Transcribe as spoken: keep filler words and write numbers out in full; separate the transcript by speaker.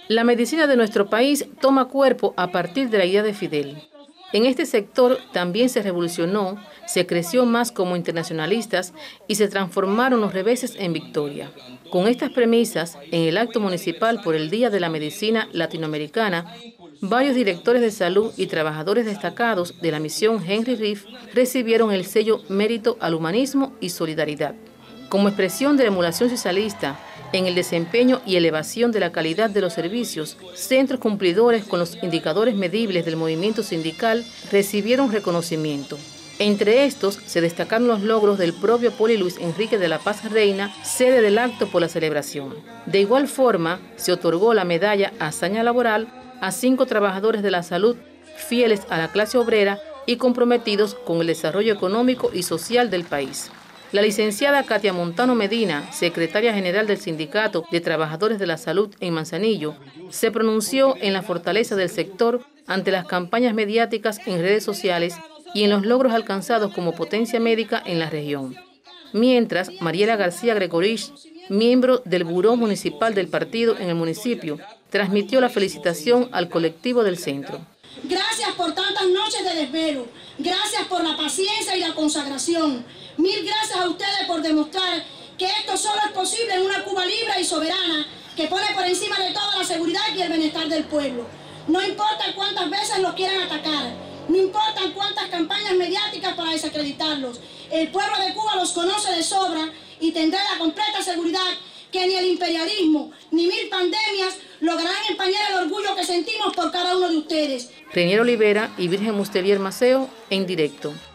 Speaker 1: La medicina de nuestro país toma cuerpo a partir de la idea de Fidel. En este sector también se revolucionó, se creció más como internacionalistas y se transformaron los reveses en victoria. Con estas premisas, en el acto municipal por el Día de la Medicina Latinoamericana, varios directores de salud y trabajadores destacados de la misión Henry Riff recibieron el sello Mérito al Humanismo y Solidaridad. Como expresión de la emulación socialista en el desempeño y elevación de la calidad de los servicios, centros cumplidores con los indicadores medibles del movimiento sindical recibieron reconocimiento. Entre estos se destacaron los logros del propio Poli Luis Enrique de la Paz Reina, sede del acto por la celebración. De igual forma, se otorgó la medalla Hazaña Laboral a cinco trabajadores de la salud fieles a la clase obrera y comprometidos con el desarrollo económico y social del país. La licenciada Katia Montano Medina, secretaria general del Sindicato de Trabajadores de la Salud en Manzanillo, se pronunció en la fortaleza del sector ante las campañas mediáticas en redes sociales y en los logros alcanzados como potencia médica en la región. Mientras, Mariela García Gregorich, miembro del Buró Municipal del partido en el municipio, transmitió la felicitación al colectivo del centro.
Speaker 2: Gracias por tantas noches de desvelo, gracias por la paciencia y la consagración. Mil gracias a ustedes por demostrar que esto solo es posible en una Cuba libre y soberana que pone por encima de todo la seguridad y el bienestar del pueblo. No importa cuántas veces los quieran atacar, no importa cuántas campañas mediáticas para desacreditarlos. El pueblo de Cuba los conoce de sobra y tendrá la completa seguridad que ni el imperialismo ni mil pandemias lograrán empañar el orgullo que sentimos por cada uno de ustedes.
Speaker 1: Renier Olivera y Virgen Mustelier Maceo en directo.